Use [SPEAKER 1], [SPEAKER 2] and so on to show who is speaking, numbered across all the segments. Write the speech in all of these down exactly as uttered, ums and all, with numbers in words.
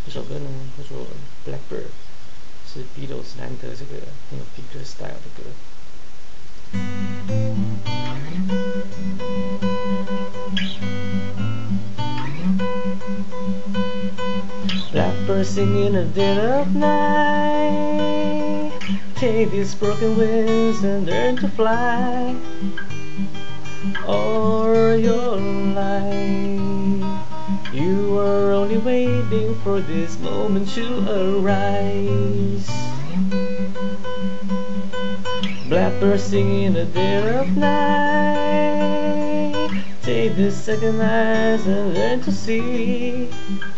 [SPEAKER 1] 这首歌呢叫做《Blackbird》，是 Beatles 难得这个很有 Finger style 的歌。Blackbird singing in the dead of night. Take these broken wings and learn to fly. All your life, you are only waiting for this moment to arise. Blackbird singing in the dead of night. Take these second eyes and learn to see.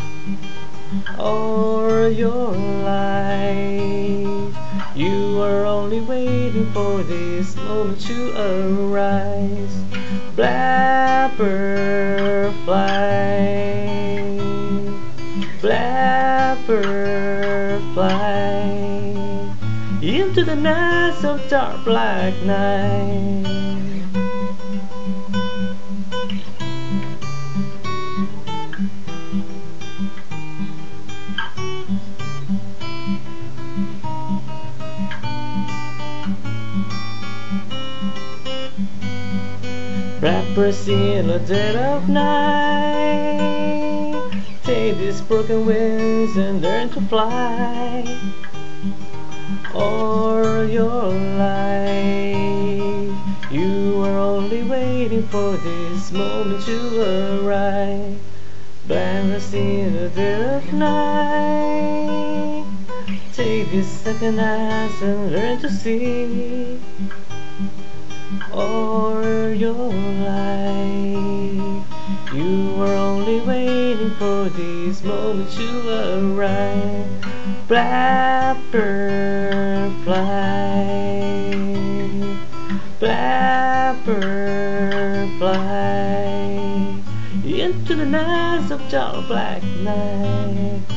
[SPEAKER 1] All your life, you are only waiting for this moment to arise. Blackbird fly, blackbird fly, into the nights of dark black night. Blackbird singing in the dead of night. Take these broken wings and learn to fly. All your life, you are only waiting for this moment to arrive. Blackbird singing in the dead of night. Take these second eyes and learn to see. All your life, you are only waiting for this moment to arrive. Blackbird fly, blackbird fly, into the nights of dark black night.